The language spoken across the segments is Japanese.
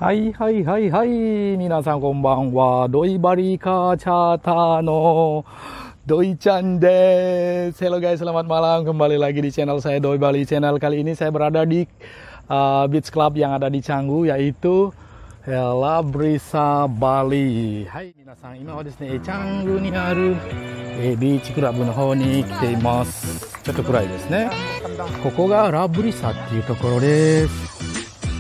はいはいはいはい。皆さんこんばんは。ドイバリカチャーターのDoi Chan des. Hello guys, selamat malam. Kembali lagi di channel saya Doi Bali Channel. Kali ini saya berada di beach club yang ada di Canggu, yaitu La Brisa Bali. Hai minasan, ima wa desu ne, Canggu ni aru beach club no hou ni kite imasu. Chotto kurai desu ne. Koko ga La Brisa っていうところです。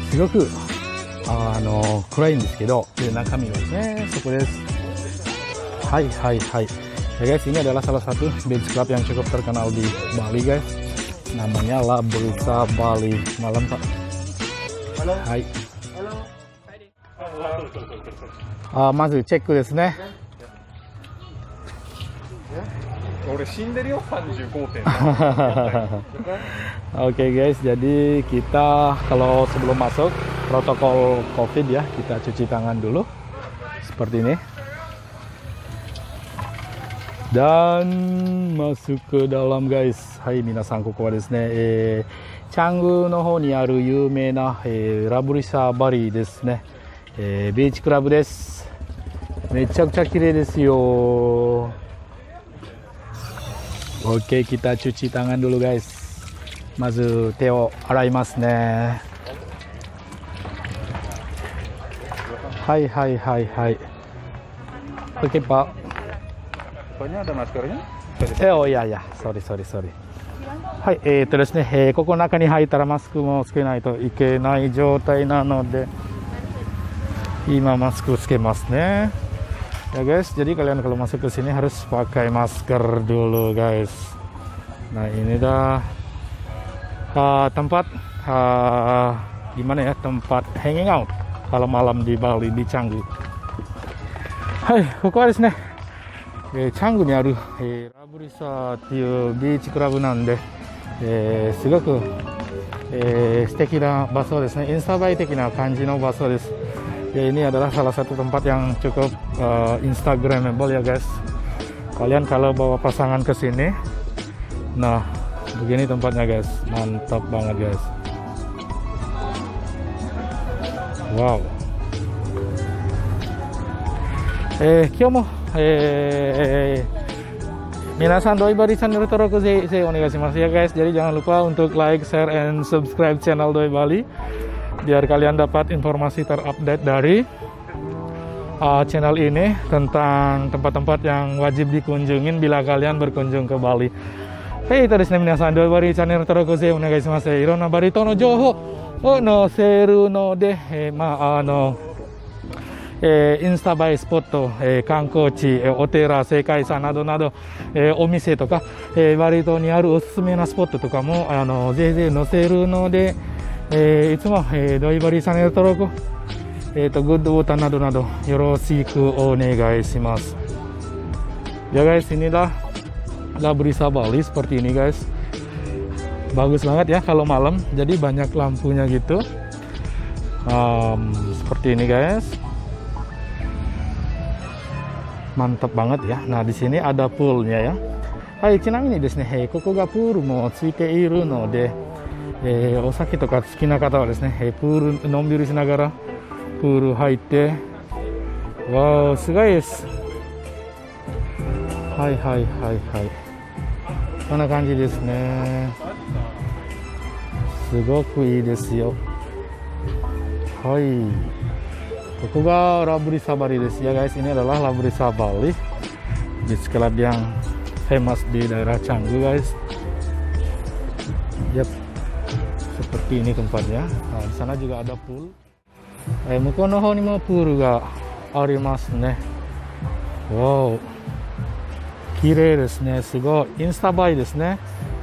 すごく暗いんですけど、中身はですね、そこです。はいはいはい。Ya guys, ini adalah salah satu beach club yang cukup terkenal di Bali guys. Namanya La Brisa Bali. Malam Pak. Halo. Hai. Halo. まずチェックですね。 俺死んでるよ 35.6. Oke guys, jadi kita kalau sebelum masuk protokol COVID ya, kita cuci tangan dulu seperti ini. Dan masuk ke dalam guys. Hai minasan, koko wa desu ne, Canggu no hou ni aru yumei na La Brisa Bali desu ne. Beach club desu. Mechakucha kirei desu yo. Oke, kita cuci tangan dulu guys. Mazu te o araimasu ne. Hai hai hai hai. Oke Pak. Pokoknya ada maskernya? Oh iya ya, sorry. はい、ですね、ここの中に入ったらマスクもつけないといけない状態なので、今マスクつけますね。Ya guys, jadi kalian kalau masuk ke sini harus pakai masker dulu guys. Nah ini dah tempat gimana ya, tempat hanging out kalau malam di Bali, di Canggu. Hai, ここはですね、チャングにある、ラブリサっていうビーチクラブなんで、すごく、素敵な場所ですね。インスタ映え的な感じの場所です。Ini adalah salah satu tempat yang cukup instagramable ya guys. Kalian kalau bawa pasangan ke sini, nah begini tempatnya guys, mantap banget guys. Wow. 今日も皆さんドイバリチャンネル登録ぜひお願いしますya guys. Jadi jangan lupa untuk like, share, and subscribe channel Doi Bali biar kalian dapat informasi terupdate dari channel ini tentang tempat-tempat yang wajib dikunjungin bila kalian berkunjung ke Bali. Hey, ですね、皆さん、ドイバリチャンネル登録ぜひお願いします。いろんなバリ島の情報を載せるので、インスタ映えスポット、観光地、お寺、世界遺産などなど、お店とか、バリ島にあるおすすめなスポットとかもぜひぜひ載せるので、いつも、ドイバリチャンネル登録、グッドボタンなどなどよろしくお願いします。Ya guys, inilah La Brisa Bali seperti ini guys. Bagus banget ya kalau malam, jadi banyak lampunya gitu. Seperti ini guys. Mantap banget ya. Nah, di sini ada poolnya ya. Hai, ちなみにですね、ここがプールもついているので、お酒とか好きな方はですね、プールのんびりしながらプール入って、わー、すごいです。はい。こんな感じですね。すごくいいですよ。はい。ここがLa Brisa Baliですya guys. Ini adalah La Brisa Bali, beach club yang famous di daerah Canggu guys. Yap, seperti ini tempatnya. Nah, di sana juga ada pool. 向こうの方にもプールがありますね。わお、綺麗ですね。すごいインスタ映えですね。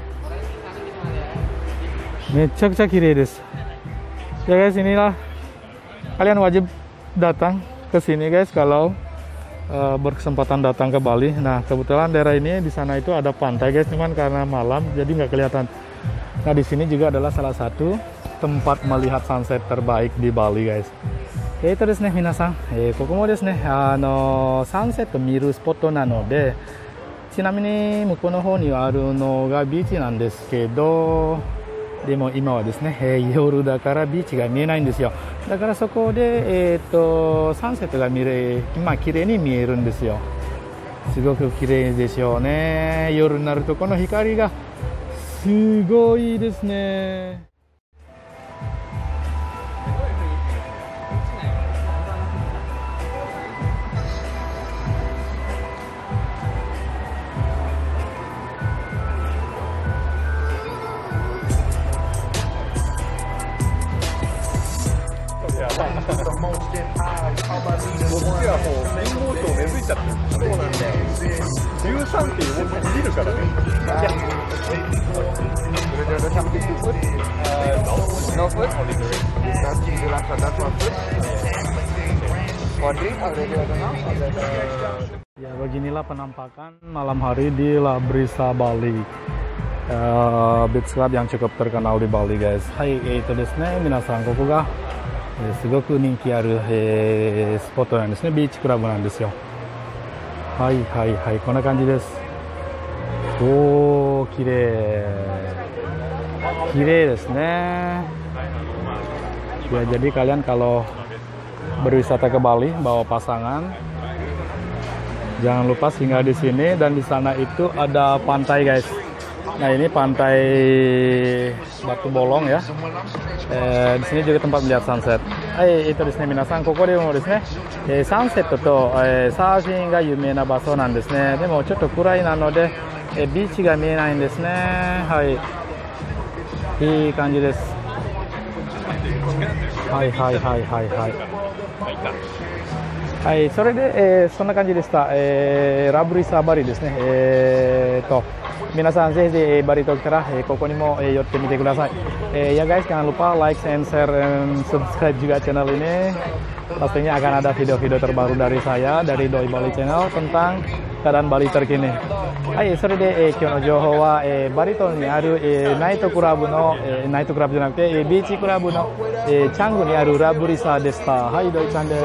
めちゃくちゃ綺麗です。Ya guys, inilah kalian wajib datang ke sini guys kalau berkesempatan datang ke Bali. Nah, kebetulan daerah ini di sana itu ada pantai guys, cuman karena malam jadi nggak kelihatan. Nah, di sini juga adalah salah satu tempat melihat sunset terbaik di Bali guys. ですね、皆さん、ここもですね、サンセット見るスポットなので、ちなみに向こうの方にあるのがビーチなんですけど、 でも今はですね、夜だからビーチが見えないんですよ。だからそこで、サンセットが綺麗に見えるんですよ。すごく綺麗でしょうね。夜になるとこの光がすごいですね。 こっちはもう信号灯根付いちゃってる。そうなんだよ。13っていう文字見るからね。No food? Ya beginilah penampakan malam hari di La Brisa Bali, beach club yang cukup terkenal di Bali, guys. Hai, itu desu ne, minasan, ここがすごく人気あるスポットなんですね。ビーチクラブなんですよ。はいはいはい、こんな感じです。おー、綺麗綺麗ですね。Ya, jadi kalian kalau berwisata ke Bali bawa pasangan, jangan lupa singgah di sini, dan di sana itu ada pantai, guys. Nah, ini pantai Batu Bolong ya. Di sini juga tempat melihat sunset. Itu desu ne, minasan, ここでもですね、サンセットと、サーフィンが有名な場所なんですね。でもちょっと暗いなので、ビーチが見えないんですね。はい。いい感じです。はいはいはいはいはい。はい、それで、そんな感じでした。ラブリサバリですね。皆さんぜひぜひバリ島来たら、ここにも、寄ってみてください。Ya guys, jangan lupa like and share and subscribe juga channel ini. Pastinya akan ada video-video terbaru dari saya, dari Doi Bali Channel, tentang keadaan Bali terkini. はい、それで、今日の情報は、バリ島にある、ナイトクラブの、ナイトクラブじゃなくて、ビーチクラブの、チャングにあるラブリサでした。はい、ドイちゃんです。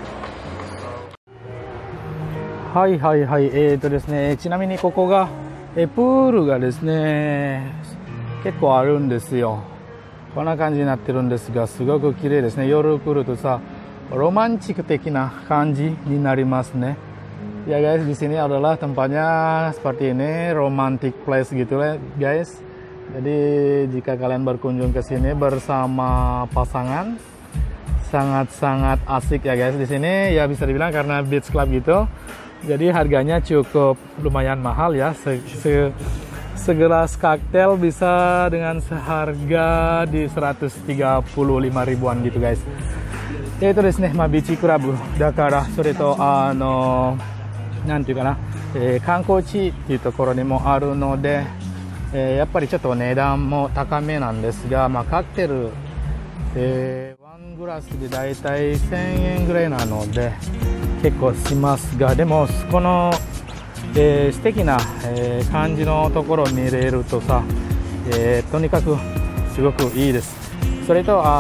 はいはいはい、ですね、ちなみにここが、プールがですね、結構あるんですよ。こんな感じになってるんですが、すごく綺麗ですね。夜来るとさ、ロマンチック的な感じになりますね。Ya guys, di sini adalah tempatnya seperti ini, romantic place gitu ya guys. Jadi jika kalian berkunjung ke sini bersama pasangan, sangat-sangat asik ya guys. Di sini ya bisa dibilang karena beach club gitu. Jadi harganya cukup lumayan mahal ya. Segelas kaktel bisa dengan seharga di 135 ribuan gitu guys. Itu desu ne, bichi club だからそれとなんていうかな、観光地っていうところにもあるので、やっぱりちょっと値段も高めなんですが、カクテル、ワングラスでだいたい1000円ぐらいなので結構しますが、でもこの、素敵な、感じのところを見れるとさ、とにかくすごくいいです。それと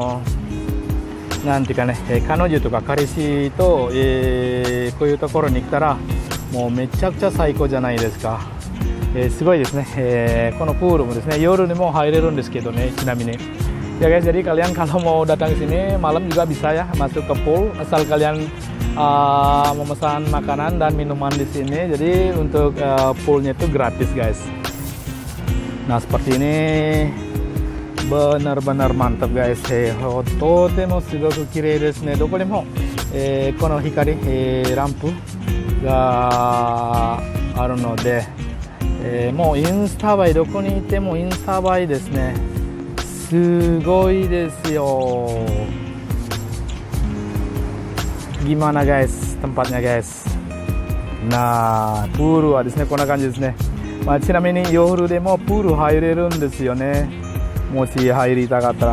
なんていうかね、彼女とか彼氏と、こういうところに来たらもうめちゃくちゃ最高じゃないですか。すごいですね。このプールもですね、夜にも入れるんですけどね、ちなみに。Ya guys, jadi kalian kalau mau datang ke sini malam juga bisa ya masuk ke pool, asal kalian memesan makanan dan minuman di sini. Jadi untuk poolnya itu gratis guys. Nah seperti ini. Benar-benar mantap guys. とてもすごく綺麗ですね。どこでも、この光、ランプがあるので、もうインスタ映え、どこにいてもインスタ映えですね。すごいですよ。Gimana guys tempatnya guys. Nahプールはですねこんな感じですね。ちなみに夜でもプール入れるんですよね。もし入りたかったら、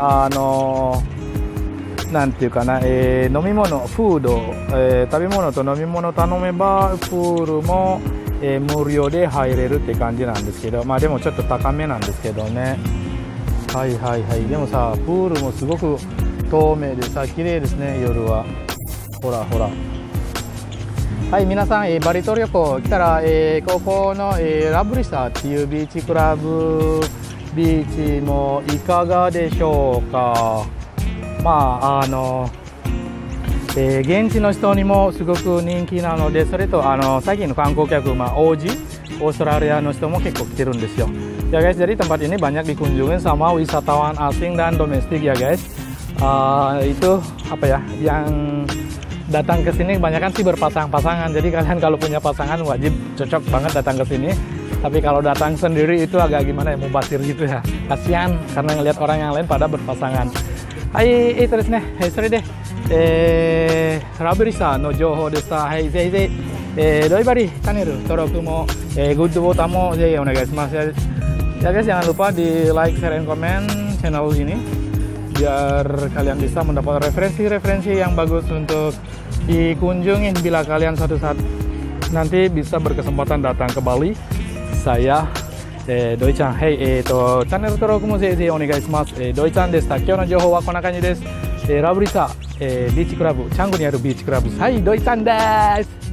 なんていうかな、飲み物、フード、食べ物と飲み物頼めばプールも、無料で入れるって感じなんですけど、でもちょっと高めなんですけどね。はいはいはい。でもさ、プールもすごく透明でさ、綺麗ですね、夜は。ほらほら。はい、皆さん、バリ島旅行来たら、ここの、ラブリサっていうビーチクラブビーチもいかがでしょうか。現地の人にもすごく人気なので、それと最近の観光客、OGオーストラリアの人も結構来てるんですよ。Ya guys, jadi tempat ini banyak dikunjungin sama wisatawan asing dan domestik ya guys. Itu apa ya, yang datang ke sini kebanyakan sih berpasang-pasangan. Jadi kalian kalau punya pasangan wajib cocok banget datang ke sini. Tapi kalau datang sendiri itu agak gimana ya, mubazir gitu ya. Kasihan karena ngelihat orang yang lain pada berpasangan. Hai, terus nih, sorry deh. Rabrisa no Joho desta. Hai,ぜひドイバリチャンネル登録も、グッドボタンもぜひお願いしますya. Ya guys, jangan lupa di like, share, and comment channel ini biar kalian bisa mendapat referensi-referensi yang bagus untuk dikunjungin bila kalian suatu saat nanti bisa berkesempatan datang ke Bali. Saya Doi-chan, hey, channel 登録もぜひお願いします。Doi-chan でした。今日の情報はこんな感じです。ラブリサ、ビーチクラブ、チャングにあるビーチクラブ、はい、Doi-chan です。